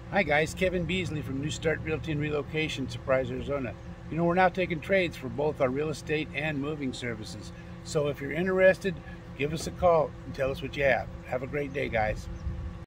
Hi guys, Kevin Beasley from New Start Realty and Relocation, Surprise, Arizona. We're now taking trades for both our real estate and moving services. So if you're interested, give us a call and tell us what you have. Have a great day, guys.